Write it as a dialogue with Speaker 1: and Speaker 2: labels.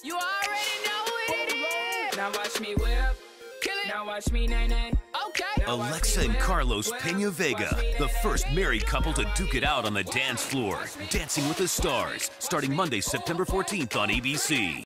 Speaker 1: You already know what it is. Now watch me whip. Kill it. Now watch me nay-nay. Okay.
Speaker 2: Alexa and Carlos PenaVega, the first married couple to duke it out on the dance floor. Dancing with the Stars, starting Monday, September 14th on ABC.